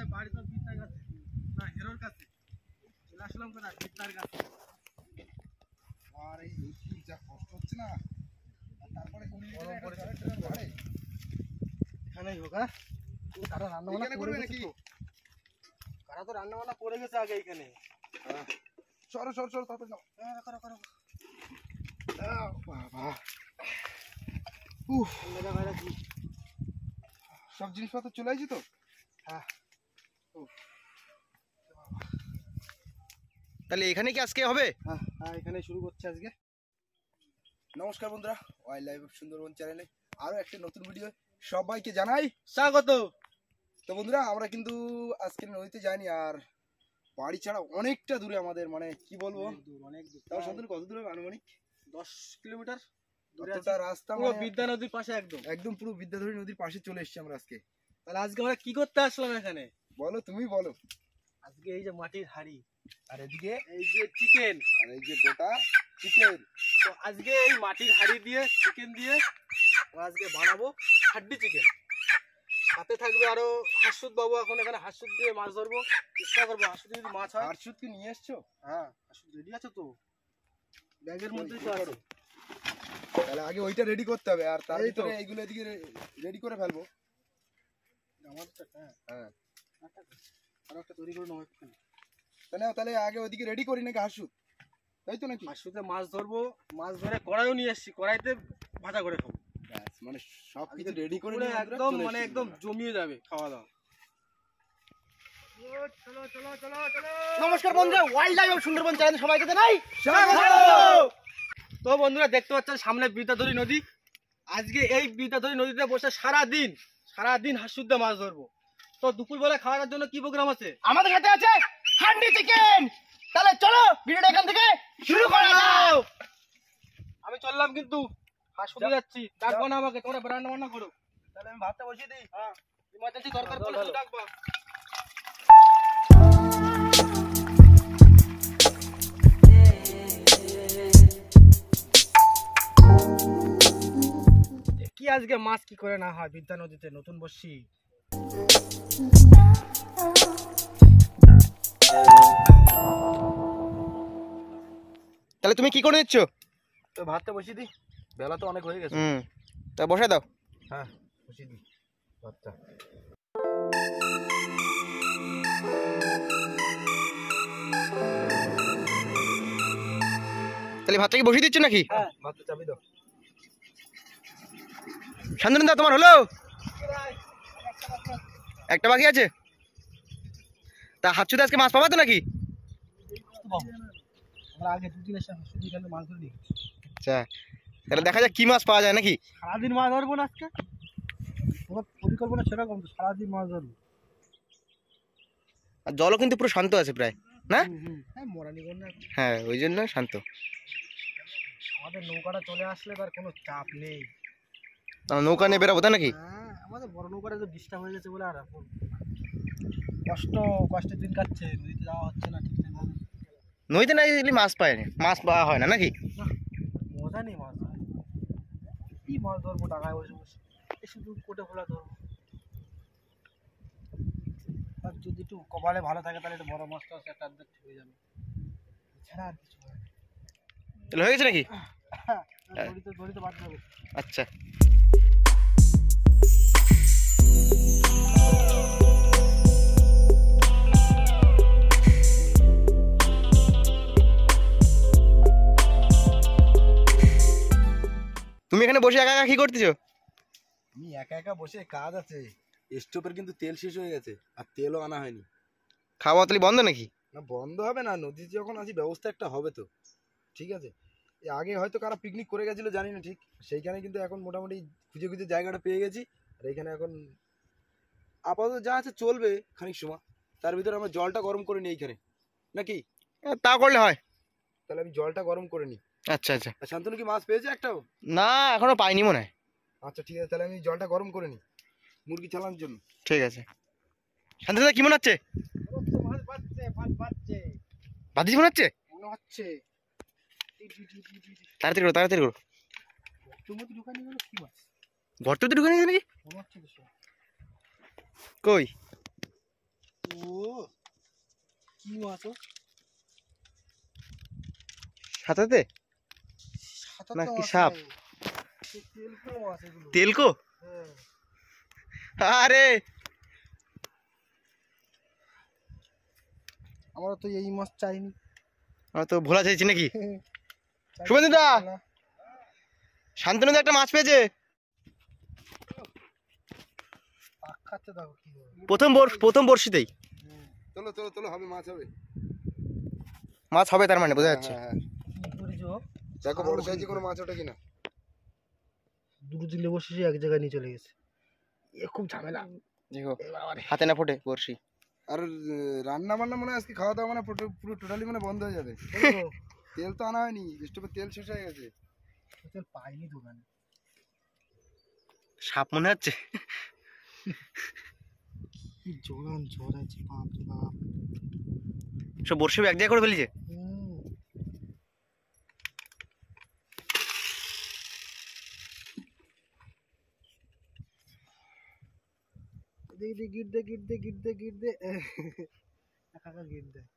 বাড়ি তো বিদ্যার কাছে না হেরোর কাছে চলে আসলাম কোথায় বিদ্যার কাছে। আর এই রোদ যা কষ্ট হচ্ছে না, তারপরে এখানেই হোক। হ্যাঁ কারা রান্না বান্না করে গেছে তো, কারা তো রান্না বান্না করে গেছে আগে এইখানে। সরো সরো সরো তাড়াতাড়ি যাও। বাবা সব জিনিসপত্র চলে আসছি তো। হ্যাঁ তাহলে এখানে কি আজকে হবে? হ্যাঁ হ্যাঁ এখানে শুরু করছে আজকে। নমস্কার বন্ধুরা, ওয়াইল্ড লাইফ অফ সুন্দরবন চ্যানেলে আরো একটা নতুন ভিডিও সবাইকে জানাই স্বাগত। তো বন্ধুরা আমরা কিন্তু আজকে নদীতে যাইনি, আর বাড়ি ছাড়া অনেকটা দূরে আমাদের, মানে কি বলবো অনেক দূর, তাও শান্তনু কত দূরে আনুমানিক 10 কিলোমিটার দূরটা রাস্তা, পুরো মানে বিদ্যা নদীর পাশে একদম একদম পুরো বিদ্যাধরী নদীর পাশে চলে এসেছি আমরা আজকে। তাহলে আজকে আমরা কি করতে আসলাম এখানে বলো, তুমি বলো। আজকে এই যে মাটির হাড়ি, আর এদিকে এই যে চিকেন, আর এই যে গোটা চিকেন, তো আজকে এই মাটির হাড়ি দিয়ে চিকেন দিয়ে আমরা আজকে বানাবো হাড্ডি চিকেন। সাথে থাকবে আরো হাসুদ বাবু, এখন এখানে হাসুদ দিয়ে মাছ ধরবো, চেষ্টা করবো হাসুদ যদি মাছ হয়। আর সুদ কি নিয়ে এসছো? হ্যাঁ হাসুদ রেডি আছে তো, ব্যাগের মধ্যেই তো আছে। তাহলে আগে ওইটা রেডি করতে হবে, আর তার এই তো। ভিতরে এইগুলো এদিকে রেডি করে ফেলবো। আমারটা হ্যাঁ হ্যাঁ আর একটা তৈরি করে নেবো একটুখানি। তাহলে আগে ওইদিকে রেডি করি নাকি হাসুদ, তাই তো নাকি? হাসুদে মাছ ধরবো, মাছ ধরে কড়াইও নিয়ে এসেছি, কড়াইতে ভাজা করে খাবো। ব্যাস, মানে সব কিছু রেডি করে পুরো নিয়ে একদম মানে একদম জমিয়ে যাবে খাওয়া দাওয়া। নমস্কার বন্ধুরা, ওয়াইল্ড লাইফ অফ সুন্দরবন চ্যানেলে সবাইকে জানাই তো বন্ধুরা দেখতে পাচ্ছেন সামনে বিদ্যাধরী নদী। আজকে এই বিদ্যাধরী নদীতে বসে সারাদিন হাসুদ্দা মাছ ধরবো। তো দুপুরবেলা খাওয়ার জন্য কি প্রোগ্রাম আছে? আমাদের সাথে আছে হান্ডি চিকেন। তাহলে চলো ভিডিওটা এখান থেকে শুরু করা যাক। আমি চললাম কিন্তু হাসুদে যাচ্ছি, ডাকবো না আমাকে, তোমরা রান্না বান্না করো। তাহলে আমি ভাতটা বসিয়ে দিই। হ্যাঁ ইমার্জেন্সি দরকার পড়লে শুধু ডাকবা। কি আজকে মাছ কি করে না হয় বিদ্যা নদীতে, নতুন বসছি। তাহলে তুমি কি করে দিচ্ছ? তো ভাতটা বসিয়ে দিই, বেলা তো অনেক হয়ে গেছে। তা বসে দাও। হ্যাঁ বসিয়ে দিই ভাতটা। তাহলে ভাতটা কি বসিয়ে দিচ্ছ নাকি? হ্যাঁ ভাতটা চাপি দাও। শান্তনু দা তোমার হলো? একটা বাকি আছে। তা হাতছুতে আজকে মাছ পাবা তো নাকি? আমরা আগে দুদিন এসে হাসুদি এখানে মাছ ধরে নিই। আচ্ছা তাহলে দেখা যাক কি মাছ পাওয়া যায় নাকি। সারাদিন মাছ ধরবো না আজকে, তোমার পরিকল্পনা সেরকম তো, সারাদিন মাছ ধরবো। আর জলও কিন্তু পুরো শান্ত আছে প্রায়, না? হ্যাঁ মরানিগঞ্জ না, হ্যাঁ ওই জন্য শান্ত। আমাদের নৌকাটা চলে আসলে তার কোনো চাপ নেই। নৌকা নিয়ে বেরোবো তা নাকি? হ্যাঁ আমাদের বড় নৌকাটা তো ডিস্টার্ব হয়ে গেছে বলে আর এখন কষ্টের দিন কাটছে, নদীতে যাওয়া হচ্ছে না ঠিকঠাক ভাবে। নদীতে না গেলে মাছ পায় না, মাছ পাওয়া হয় না নাকি? মজা নেই মাছ ধরার। কি মাছ ধরবো টাকায় বসে বসে, এই শুধু কোটে ফোলা ধরবো। আর যদি একটু কপালে ভালো থাকে তাহলে একটু বড় মাছটা একটা আধ হয়ে যাবে, এছাড়া আর কিছু হয় না। তাহলে হয়ে গেছে নাকি? ধরিতে বাদ যাবে। আচ্ছা তুমি এখানে বসে একা একা কি করতেছো? আমি একা একা বসে কাজ আছে, স্টোভের কিন্তু তেল শেষ হয়ে গেছে, আর তেলও আনা হয়নি। খাওয়া তাহলে বন্ধ নাকি? না বন্ধ হবে না, নদীতে যখন আছি ব্যবস্থা একটা হবে তো, ঠিক আছে। এর আগে হয়তো কারা পিকনিক করে গেছিলো জানি না ঠিক, সেইখানে কিন্তু এখন মোটামুটি খুঁজে খুঁজে জায়গাটা পেয়ে গেছি। আর এইখানে এখন আপাতত যা আছে চলবে খানিক সময়, তার ভিতরে আমরা জলটা গরম করে নিই এইখানে, নাকি? তা করলে হয়। তাহলে আমি জলটা গরম করে নিই। আচ্ছা আচ্ছা। আর শান্তনু কি মাছ পেয়েছে একটাও? না এখনো পাইনি মনে হয়। আচ্ছা ঠিক আছে, তাহলে আমি জলটা গরম করে নিই মুরগি চালানোর জন্য। ঠিক আছে। শান্ত দাদা কি মনে হচ্ছে? বাদিস মনে হচ্ছে? মনে হচ্ছে তাড়াতাড়ি করো তাড়াতাড়ি করো। তুমি ঢুকানি গেল কি মাছ? গর্ত তো ঢুকে নিয়েছে নাকি? মনে হচ্ছে তো কই কি মাছ ও? সাঁতারতে সাঁতার না তো কি মাছ সাপ? নয়। সে তেলকো মাছ এগুলো। তেলকো? হ্যাঁ। আরে আমরা তো এই মাছ চাইনি। আমার তো ভোলা চাইছি নাকি? শুভেন্দু দা, শান্তনু দা একটা মাছ পেয়েছে। পাক খাচ্ছে দেখো কি হবে। প্রথম বর্ষিতেই চলো চলো চলো, হবে মাছ হবে। মাছ হবে, তার মানে বোঝা যাচ্ছে। হ্যাঁ, হ্যাঁ। কি করেছো? দেখো বড় সাইজে কোনো মাছ ওঠে কিনা। দুটো দিলে বসে এক জায়গায় নিয়ে চলে গেছে। এ খুব ঝামেলা। দেখো হাতে না ফোটে বর্ষি। আর রান্না বান্না মনে হয় আজকে খাওয়া দাওয়া মানে পুরো টোটালি মানে বন্ধ হয়ে যাবে। তেল তো আনা হয়নি, স্টোভে তেল শেষ হয়ে গেছে। তেল পাইনি দোকানে। সাপ মনে হচ্ছে। কি জোরান ঝড় আছে, বাপ রে বাপ। সব বর্ষি এক জায়গায় করে ফেলেছে। গিট দে গিট দে গিট দে গিট দে। একা একা গিট দে।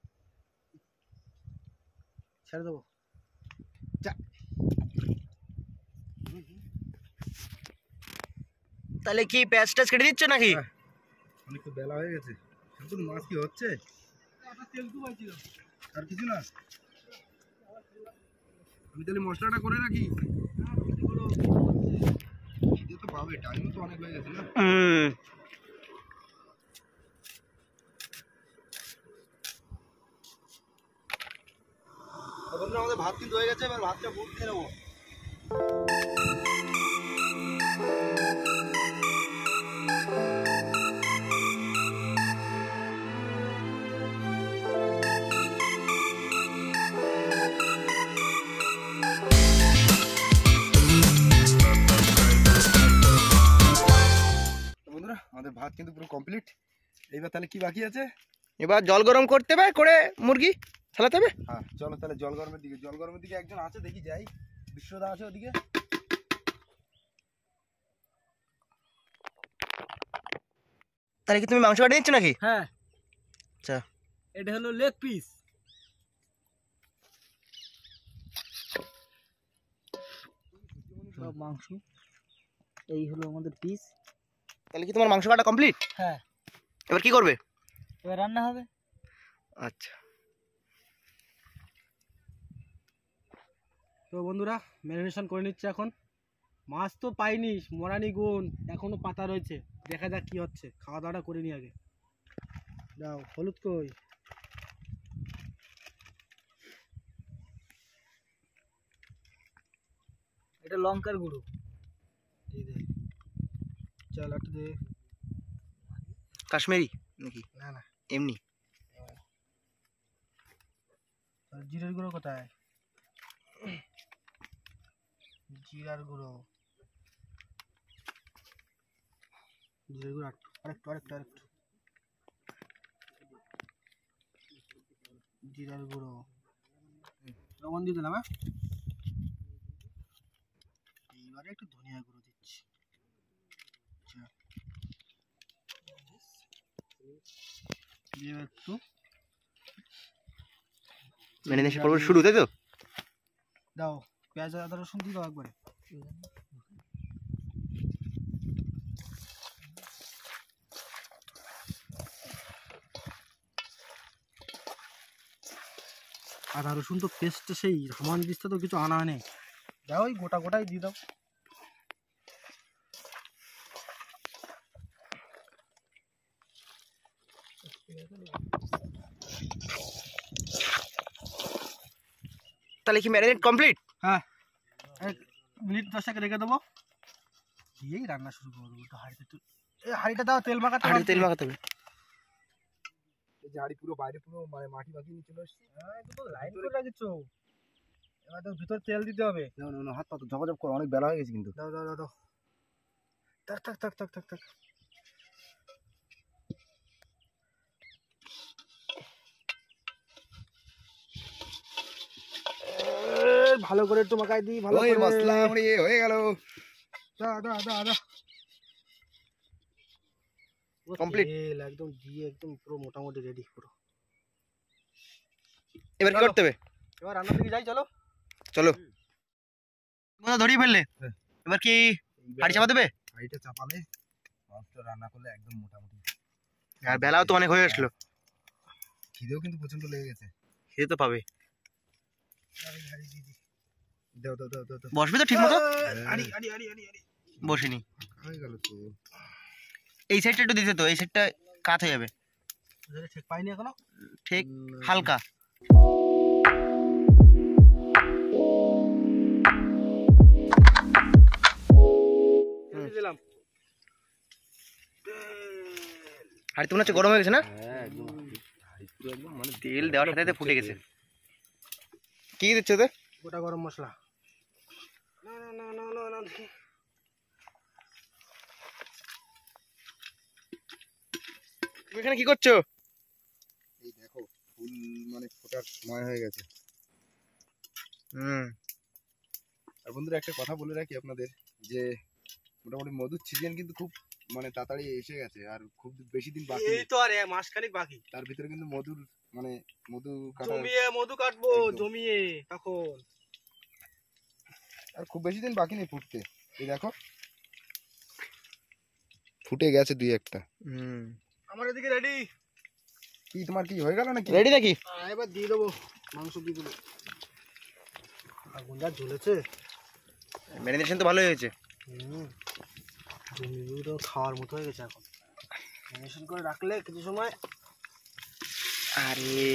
ছেড়ে দেবো। তাহলে কি প্যাচ ট্যাচ কেটে দিচ্ছ নাকি? অনেক তো বেলা হয়ে গেছে। শান্তনু মাছ কি হচ্ছে? তেলকু পাইছিল। আর কিছু না? আমি তাহলে মশলাটা করে রাখি। খিদে তো পাবে, টাইম তো অনেক হয়ে গেছে না? বন্ধুরা আমাদের ভাত কিন্তু হয়ে গেছে, এবার ভাতটা বুট দিয়ে নেবো। বন্ধুরা আমাদের ভাত কিন্তু পুরো কমপ্লিট। এইবার তাহলে কি বাকি আছে? এবার জল গরম করতে হবে, করে মুরগি ছালাতে হবে। হ্যাঁ চলো তাহলে জল গরমের দিকে একজন আছে, দেখি যাই। বিশ্বদা আছে ওদিকে। তাহলে কি তুমি মাংস কাটে নিচ্ছ নাকি? হ্যাঁ, আচ্ছা, এটা হলো লেগ পিস। সব মাংস, এই হলো আমাদের পিস। তাহলে কি তোমার মাংস কাটা কমপ্লিট? হ্যাঁ, এবার কি করবে? এবার রান্না হবে। আচ্ছা, তো বন্ধুরা ম্যারিনেশন করে নিচ্ছে এখন। মাছ তো পাইনি, মরানি গুণ এখনো পাতা রয়েছে। দেখা যাক কি হচ্ছে। খাওয়া দাওয়াটা করে নি আগে। দাও হলুদ কই। এটা লঙ্কার গুঁড়ো দিয়ে দে। চল একটু দে। কাশ্মীরি নাকি না না, এমনি? আর জিরের গুঁড়ো কোথায়? জিরার গুঁড়ো, জিরের গুঁড়ো আরেকটু জিরার গুঁড়ো, লবণ দিয়ে দিলাম। এইবারে একটু ধনিয়া গুঁড়ো দিচ্ছি। দিয়ে একটু ম্যারিনেশন পর্ব শুরু, তাই তো? দাও পেঁয়াজ আদা রসুন দিয়ে দাও একবারে। আদা রসুন তো পেস্ট সেই সমান দিচ্ছে, তো কিছু আনা নেই। দাও ওই গোটা গোটাই দিয়ে দাও। তাহলে কি ম্যারিনেট কমপ্লিট? হ্যাঁ, 1 মিনিট 10 রেখে দেবো, দিয়েই রান্না শুরু করবো। একটু হাঁড়িতে হাঁড়িটা দাও, তেল মাখাতে হবে। তেল মাখাতে হবে। এই যে হাড়ি পুরো বাইরে পুরো মানে মাটি মাখিয়ে নিয়ে চলে এসছে। হ্যাঁ, এটা তো লাইন করে রাখিছো। এবার তো ভিতর তেল দিতে হবে। না হাত পাতো ঝপাঝপ করো, অনেক বেলা হয়ে গেছে কিন্তু। দাও দাও দাও দাও। থাক। ভালো করে একটু মাখাই দিই, ভালো ওই করে। মশলা আমরি হয়ে গেল। দা Complete. তেল একদম দিয়ে একদম পুরো মোটামুটি রেডি পুরো। এবার কি চলো। করতে হবে? এবার রান্নার দিকে যাই, চলো। চলো কোথাও ধরিয়ে ফেললে, হ্যাঁ। এবার কি হাড়ি চাপা দেবে? হাঁড়িটা চাপালে মাছটা রান্না করলে একদম মোটামুটি। আর বেলাও তো অনেক হয়ে আসলো, খিদেও কিন্তু প্রচন্ড লেগে গেছে। খেতে তো পাবে। দাও দাও দাও দাও দাও। বসবে তো ঠিক মতো? হাঁড়ি হাঁড়ি হাঁড়ি হাঁড়ি হাঁড়ি। বসিনি। হয়ে গেল তো। এই সাইডটা একটু দিতে তো, এই সাইডটা কাত হয়ে যাবে। ঠিক পাইনি এখনো। ঠিক হালকা। দিয়ে দিলাম। হাড়ি তো মনে হচ্ছে গরম হয়ে গেছে না? হ্যাঁ একদম হাঁড়ি পুরো একদম মানে তেল দেওয়ার সাথে সাথে ফুটে গেছে। কি দিচ্ছে ওতে? গোটা গরম মশলা। না না না না না না। তুমি এখানে কি করছো? এই দেখো ফুল মানে ফোটার সময় হয়ে গেছে। আর বন্ধুরা একটা কথা বলে রাখি আপনাদের, যে মোটামুটি মধুর সিজন কিন্তু খুব মানে তাড়াতাড়ি এসে গেছে, আর খুব বেশি দিন বাকি এই নেই। তো আর মাসখানেক বাকি। তার ভিতরে কিন্তু মধুর মানে মধু কাটা জমিয়ে মধু কাটবো, একদম। জমিয়ে তখন। আর খুব বেশি দিন বাকি নেই ফুটতে। এই দেখো ফুটে গেছে দুই একটা। আমার এদিকে রেডি। কি তোমার কি হয়ে গেল নাকি? রেডি নাকি? এবার দিয়ে দেবো, মাংস দিয়ে দেবো। আগুন যা জ্বলেছে। ম্যারিনেশন তো ভালোই হয়েছে। জমিগুলো খাওয়ার মতো হয়ে গেছে এখন। ম্যারিনেশন করে রাখলে কিছু সময়। আরে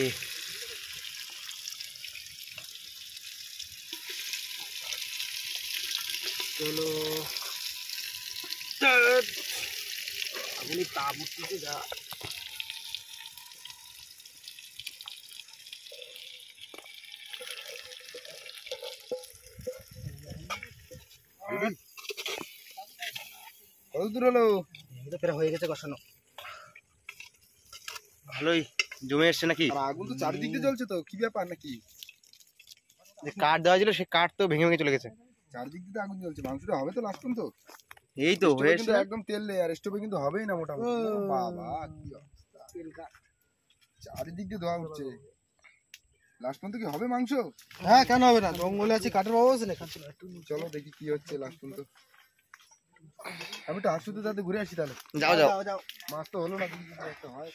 চলো, আগুনি তাপ উঠতেছে যা। কত দূর হলো? এই তো প্রায় হয়ে গেছে কষানো। ভালোই জমে এসছে নাকি? আর আগুন তো চারিদিক দিয়ে জ্বলছে, তো কি ব্যাপার নাকি? যে কাঠ দেওয়া ছিল সে কাঠ তো ভেঙে ভেঙে চলে গেছে। চারিদিক দিয়ে আগুন জ্বলছে, মাংসটা হবে তো লাস্ট পর্যন্ত? এই তো স্টোভে হয়ে কিন্তু এসছে। একদম তেল নেই, আর স্টোভে কিন্তু হবেই না মোটামুটি। বাবা কি অবস্থা! চারিদিক দিয়ে ধোয়া উঠছে, লাস্ট পর্যন্ত কি হবে মাংস? হ্যাঁ, কেন হবে না? জঙ্গলে আছে, কাঠের বাবু আছে না। চলো দেখি কি হচ্ছে লাস্ট পর্যন্ত। আমি তো হাসুতে যাতে ঘুরে আসি তাহলে। যাও যাও। যাও। মাছ তো হলো না, কিন্তু যদি একটা হয়।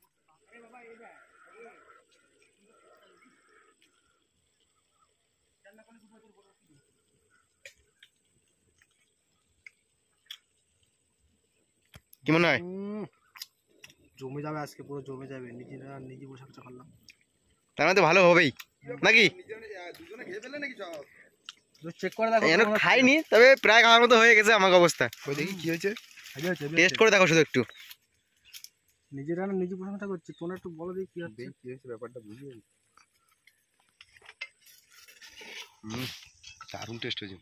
কি মনে হয়? জমে যাবে আজকে, পুরো জমে যাবে। নিজে বসে কিছু করলাম। তার মানে তো ভালো হবেই নাকি? দুজনে খেয়ে ফেলে নাকি সব? চেক করে দেখো। এখনো খাইনি, তবে প্রায় খাওয়ার মতো হয়ে গেছে আমার অবস্থা। ওই দেখি কি হয়েছে। টেস্ট করে দেখো শুধু একটু। নিজে রান্না নিজে প্রশংসা করছি, তোমরা একটু বলো দেখি কি হচ্ছে। দেখি কি হয়েছে, ব্যাপারটা বুঝি। দারুণ টেস্ট হয়েছে।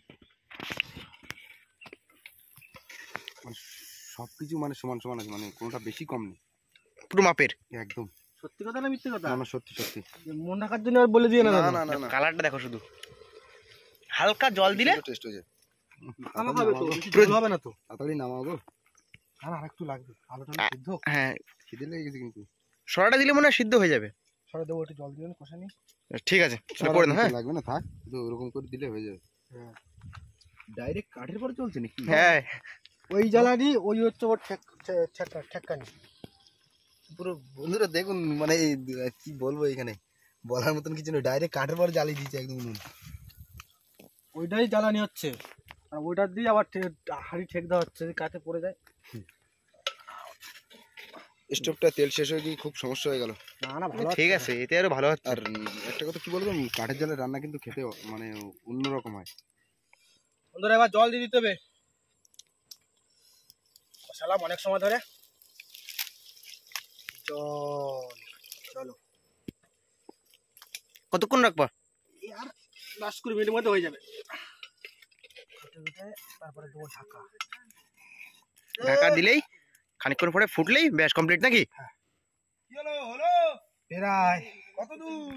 মানে সবকিছু মানে সমান সমান আছে, মানে কোনোটা বেশি কম নেই, পুরো মাপের। একদম। সত্যি কথা না মিথ্যে কথা? না না, সত্যি সত্যি। মন রাখার জন্য আর বলে দিয়ে না। না না না না, কালারটা দেখো শুধু। হালকা জল দিলে টেস্ট হয়েছে। আমার হবে তো, বেশি ঝোল হবে না তো। তাড়াতাড়ি নামাও গো। আর একটু লাগবে, আলুটা আ- সিদ্ধ। হ্যাঁ, খিদে লেগে গেছে কিন্তু। সরাটা দিলে মনে হয় সিদ্ধ হয়ে যাবে। সরে দেবো, একটু জল দিবেন, কষা নি। ঠিক আছে, তাহলে করে দাও। হ্যাঁ লাগবে না, থাক, তো ওরকম করে দিলে হয়ে যাবে। হ্যাঁ। ডাইরেক্ট কাঠের পরে চলছে নাকি? হ্যাঁ, ওই জ্বালানি, ওই হচ্ছে ওর ঠেক্কানি। পুরো বন্ধুরা দেখুন, মানে কি বলবো, এখানে বলার মতন কিছু নেই। ডাইরেক্ট কাঠের পরে জ্বালিয়ে দিয়েছে একদম নুন। ওইটাই জ্বালানি হচ্ছে, আর ওইটার দিয়ে আবার হাঁড়ি ঠেক দেওয়া হচ্ছে, যদি কাঠে পড়ে যায়। স্টোভটা তেল শেষ হয়ে গিয়ে খুব সমস্যা হয়ে গেল। না না, ভালো ঠিক আছে, এতে আরো ভালো হচ্ছে। আর একটা কথা কি বলবো, কাঠের জালে রান্না কিন্তু খেতে মানে অন্যরকম হয়। বন্ধুরা এবার জল দিয়ে দিতে হবে। কষালাম অনেক সময় ধরে। জল, চলো। কতক্ষণ রাখবা? আর 10-20 মিনিটের মধ্যে হয়ে যাবে। তারপরে দেবো ঢাকা। ঢাকা দিলেই খানিকক্ষণ পরে ফুটলেই ব্যাস কমপ্লিট নাকি? কি হলো হলো? প্রায় কত দূর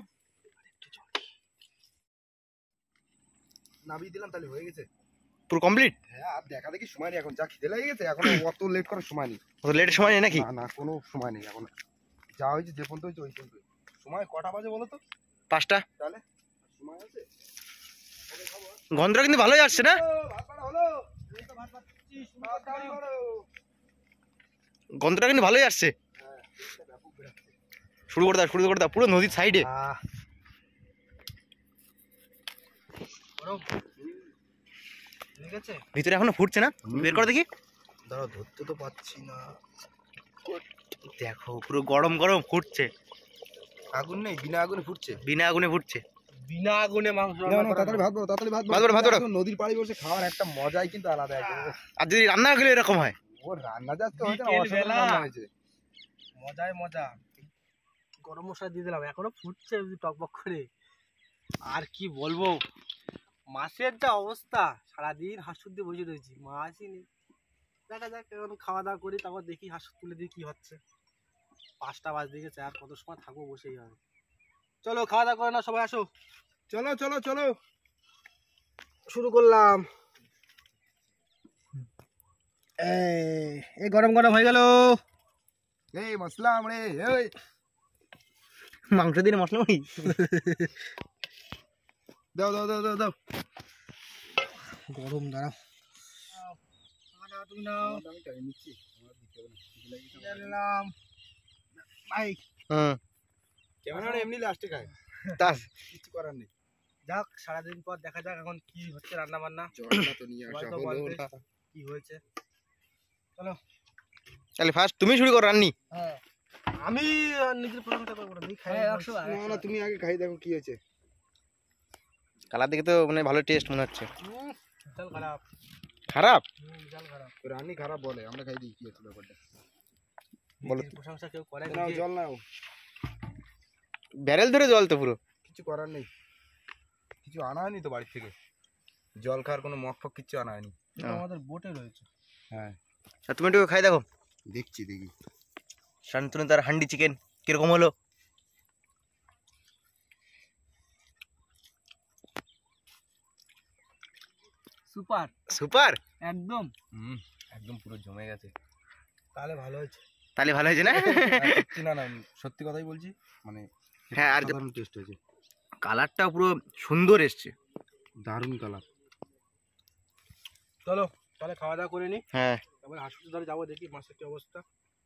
নামিয়ে দিলাম, তাহলে হয়ে গেছে। পুরো কমপ্লিট? হ্যাঁ, আর দেখা দেখি সময় নেই, এখন যা খিদে লেগে গেছে, এখন অত লেট করার সময় নেই। অত লেটের সময় নেই নাকি? না না, কোনো সময় নেই এখন। যা হয়েছে যে পর্যন্ত হয়েছে ওই পর্যন্ত। সময় কটা বাজে বলো তো? 5টা। তাহলে সময় আছে? গন্ধটা কিন্তু ভালোই আসছে না? ভাত বাড়া হলো? এই তো ভাত বাড়ছিস, তাড়াতাড়ি করো। গন্ধটা কিন্তু ভালোই আসছে। শুরু করে দাও পুরো নদীর সাইডে। ঠিক আছে, ভিতরে এখনো ফুটছে না? বের করে দেখি। দাঁড়া, ধরতে তো পাচ্ছি না। দেখো পুরো গরম গরম ফুটছে, আগুন নেই, বিনা আগুনে ফুটছে। বিনা আগুনে ফুটছে। বিনা আগুনে মাংস না, রান্না না, করা তাড়াতাড়ি যায়। ভাত বাড়ো, তাড়াতাড়ি ভাত ভাত বাড়ো, ভাত বাড়ো। এখন নদীর পাড়ে বসে খাওয়ার একটা মজাই কিন্তু আলাদা একদম। আর যদি রান্না গেলে এরকম হয়। ও রান্না যা তো হয়েছে না, বিকেল অসাধারণ বেলা। রান্না হয়েছে। মজায় মজা। গরম মশলা দিয়ে দিলাম, এখনো ফুটছে টকবক করে। আর কি বলবো, মাছের যা অবস্থা, সারাদিন হাঁসুর দিয়ে বসে রয়েছি, মাছই নেই। দেখা যাক, এখন খাওয়া দাওয়া করি, তারপর দেখি হাঁসুর তুলে দিয়ে কি হচ্ছে। 5টা বাজতে গেছে, আর কত সময় থাকবো বসেই হবে। চলো খাওয়া দাওয়া করে না, সবাই আসো, চলো চলো চলো, শুরু করলাম। এই গরম গরম হয়ে গেল। এই মশলা আমরে, এই মাংস দিয়ে মশলা মুড়ি। দাও দাও দাও দাও দাও। গরম দাঁড়াও, তুমি নাও। আমি টাইম নিচ্ছি, আমার দিতে হবে না। নিলাম ভাই। ক্যামেরা এমনি লাস্টে খায়, তাস কিছু করার নেই। যাক, সারাদিন পর দেখা যাক এখন কি হচ্ছে রান্না বান্না, জলটা তো নিয়ে আসা হয়তো হলো বলবে না। কি হয়েছে। চলো। তাহলে ফার্স্ট তুমি শুরু করো রান্নি। হ্যাঁ, আমি নিজের প্রশংসা করবো না, তুই খাই। না না, তুমি আগে খাই দেখো কি হয়েছে। কালার দেখে তো মানে ভালো টেস্ট মনে হচ্ছে। চল খারাপ। খারাপ? চল খারাপ। রান্নি খারাপ বলে, আমরা খাই দিই, কি হচ্ছে ব্যাপারটা। বলো। নিজের প্রশংসা কেউ করে নাও নিজে। জল নাও, ব্যারেল ধরে জল তো পুরো। কিছু করার নেই। কিছু আনা হয়নি তো বাড়ি থেকে, জল খাওয়ার কোনো মগ ফক কিছু আনা হয়নি। এটা আমাদের বোটে রয়েছে। হ্যাঁ আর তুমি একটু খাই দেখো। দেখছি দেখি। শান্তনু তার হান্ডি চিকেন কিরকম হলো? Super, super. একদম। একদম পুরো জমে গেছে। তাহলে ভালো হয়েছে। তাহলে ভালো হয়েছে না? সত্যি না না, সত্যি কথাই বলছি, মানে হ্যাঁ, আর দারুণ টেস্ট হয়েছে, কালারটা পুরো সুন্দর এসছে। দারুণ কালার। চলো তাহলে খাওয়া দাওয়া করে নি, হ্যাঁ তারপরে হাসপাতালে যাবো, দেখি মাছের কি অবস্থা।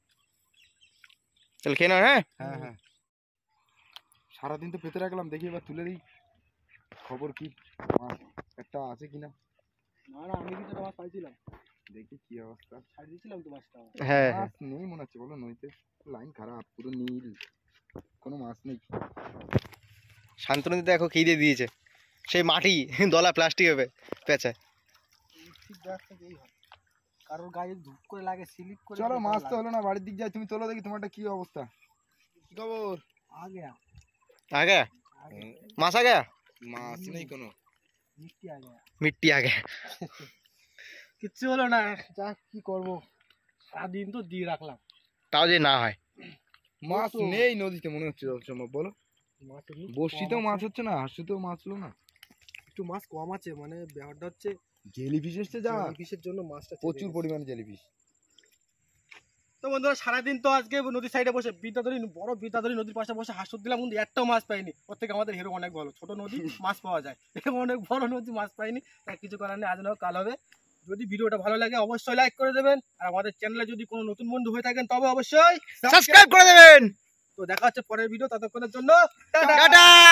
চল খেয়ে নাও। হ্যাঁ হ্যাঁ হ্যাঁ, সারাদিন তো পেতে রাখলাম, দেখি এবার তুলে দিই, খবর কি, মাছ একটা আছে কিনা। না না, আমি কিন্তু মাছ পাইছিলাম, দেখি কি অবস্থা। ছাড় দিয়েছিলাম তো মাছটা। হ্যাঁ মাছ নেই মনে হচ্ছে, বলো নইতে লাইন খারাপ, পুরো নীল, কোনো মাছ নেই। শান্তনু দেখো কি দিয়ে দিয়েছে, সেই মাটি দলা প্লাস্টিক হবে পেঁচা। ঠিক দেখতে যেই হয়, কারোর গায়ে ধূপ করে লাগে, স্লিপ করে। চলো, মাছ তো হলো না, বাড়ির দিক যাই, তুমি তোলো দেখি তোমারটা কি অবস্থা, কি খবর। আগে আগে মাছ আগে মাছ নেই কোনো, মিষ্টি আগে, মিট্টি আগে। কিচ্ছু হলো না, যা কি করবো, সারাদিন তো দিয়ে রাখলাম। তাও যে না হয়। মাছ তো- নেই নদীতে মনে হচ্ছে যত সম্ভব, বলো। মাছ এমনি বড়শিতেও কম মাছ আছে, হচ্ছে না, হাঁসুতেও মাছ হলো না, একটু মাছ কম আছে, মানে ব্যাপারটা হচ্ছে জেলিফিশ এসছে যা, ফিশের জন্য মাছটা চেপে প্রচুর গেছে। পরিমাণে জেলিফিশ। তো বন্ধুরা, সারাদিন তো আজকে নদীর সাইডে বসে বিদ্যাধরী, বড় বিদ্যাধরী নদীর পাশে বসে হাঁস দিলাম, কিন্তু একটাও মাছ পাইনি। ওর থেকে আমাদের হেরো অনেক ভালো, ছোট নদী মাছ পাওয়া যায়, এরকম অনেক বড় নদী মাছ পাইনি। তাই কিছু করার নেই, আজ না হোক কাল হবে। যদি ভিডিওটা ভালো লাগে অবশ্যই লাইক করে দেবেন, আর আমাদের চ্যানেলে যদি কোনো নতুন বন্ধু হয়ে থাকেন তবে অবশ্যই সাবস্ক্রাইব করে দেবেন। তো দেখা হচ্ছে পরের ভিডিও, ততক্ষণের জন্য টাটা। টাটা।